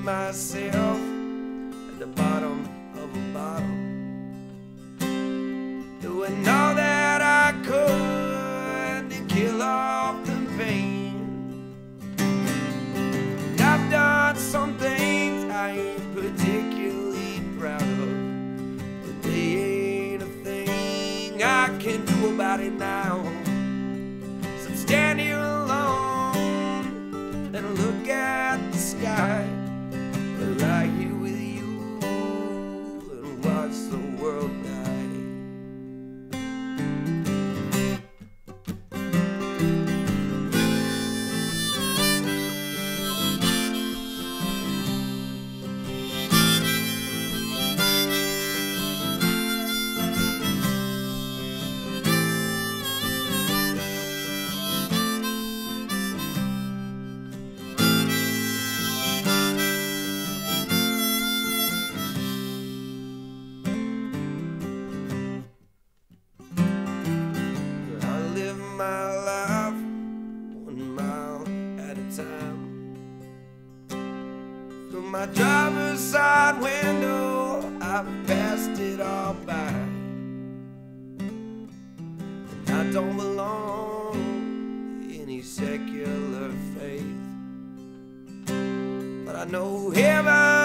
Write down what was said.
myself at the bottom of a bottle, doing all that I could to kill off the pain. And I've done some things I ain't particularly proud of, but they ain't a thing I can do about it now. So I'm standing here alone and look at the sky, but lie here with you and watch the world die. My life 1 mile at a time. Through my driver's side window, I've passed it all by. And I don't belong to any secular faith, but I know heaven